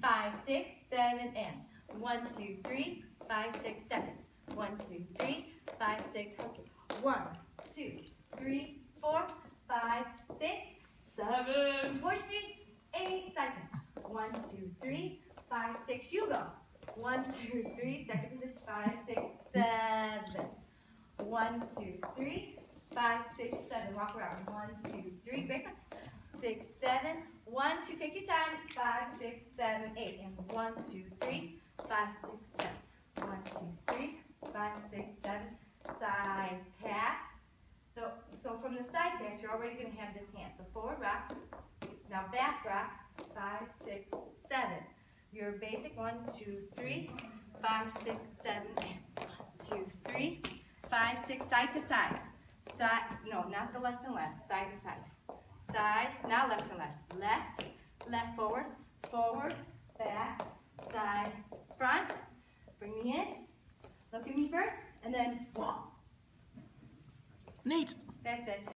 5, 6, 7, and 1, 2, 3, 5, 6, 7. 1, 2, 3, 5, 6. Okay. 1, 2, 3, 4, 5, 6, 7. Push me. 8 seconds. 1, 2, 3, 5, 6. You go. 1, 2, 3. Second position. 5, 6, 7. 1, 2, 3, 5, 6, 7. Walk around. 1, 2, 3. Great. 6, 7. 1, 2. Take your time. 5, 6, 7, 8. And 1, 2, 3, 5, 6, 7. 1, 2, 3, 5, 6, 7. Side pass. So from the side pass, you're already going to have this hand. So forward rock. Now back rock. 5, 6, 7. Your basic 1, 2, 3, 5, 6, 7, and 1, 2, 3, 5, 6. Side to side. Side. No, not the left and left. Sides and sides. Side. Now left and left. Left. Left forward. Forward. Back. Side. Front. Bring me in. Look at me first, and then walk. Neat. That's it.